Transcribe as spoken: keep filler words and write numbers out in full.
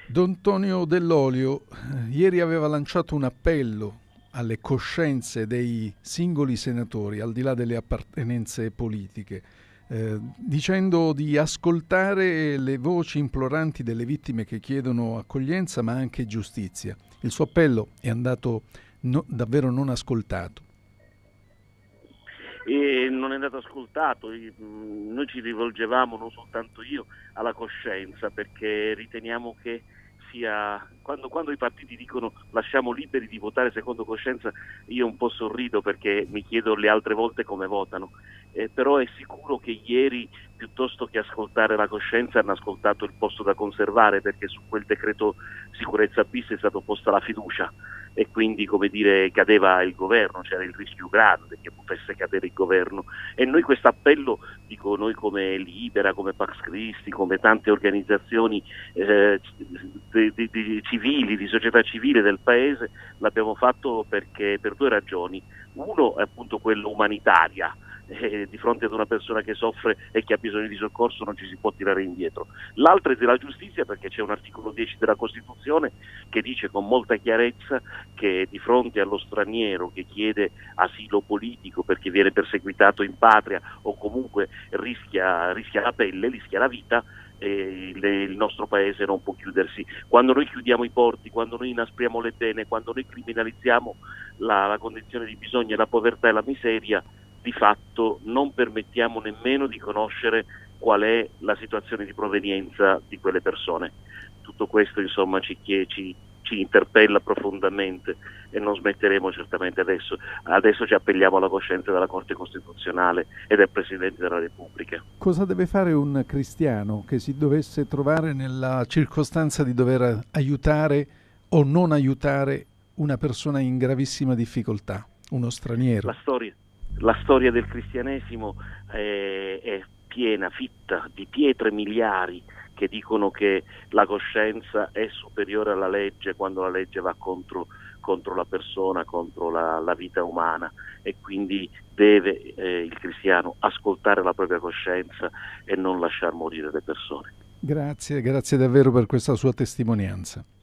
Don Tonio Dell'Olio eh, ieri aveva lanciato un appello alle coscienze dei singoli senatori, al di là delle appartenenze politiche, eh, dicendo di ascoltare le voci imploranti delle vittime che chiedono accoglienza ma anche giustizia. Il suo appello è andato no- davvero non ascoltato. E non è andato ascoltato. Noi ci rivolgevamo, non soltanto io, alla coscienza, perché riteniamo che sia quando, quando i partiti dicono lasciamo liberi di votare secondo coscienza, io un po' sorrido perché mi chiedo le altre volte come votano. Eh, però è sicuro che ieri, piuttosto che ascoltare la coscienza, hanno ascoltato il posto da conservare, perché su quel decreto sicurezza bis è stata posta la fiducia e quindi, come dire, cadeva il governo, c'era il rischio grande che potesse cadere il governo, e noi questo appello, dico noi come Libera, come Pax Christi, come tante organizzazioni eh, di, di, di civili, di società civile del paese, l'abbiamo fatto perché per due ragioni. Uno è appunto quella umanitaria. Eh, di fronte ad una persona che soffre e che ha bisogno di soccorso non ci si può tirare indietro. L'altra è della giustizia, perché c'è un articolo dieci della Costituzione che dice con molta chiarezza che di fronte allo straniero che chiede asilo politico perché viene perseguitato in patria o comunque rischia, rischia la pelle, rischia la vita, eh, le, il nostro paese non può chiudersi. Quando noi chiudiamo i porti, quando noi inaspriamo le pene, quando noi criminalizziamo la, la condizione di bisogno, la povertà e la miseria, di fatto non permettiamo nemmeno di conoscere qual è la situazione di provenienza di quelle persone. Tutto questo insomma ci, ci, ci interpella profondamente e non smetteremo certamente adesso. Adesso ci appelliamo alla coscienza della Corte Costituzionale e del Presidente della Repubblica. Cosa deve fare un cristiano che si dovesse trovare nella circostanza di dover aiutare o non aiutare una persona in gravissima difficoltà, uno straniero? La storia, la storia del cristianesimo è, è piena, fitta di pietre miliari che dicono che la coscienza è superiore alla legge quando la legge va contro, contro la persona, contro la, la vita umana, e quindi deve eh, il cristiano ascoltare la propria coscienza e non lasciar morire le persone. Grazie, grazie davvero per questa sua testimonianza.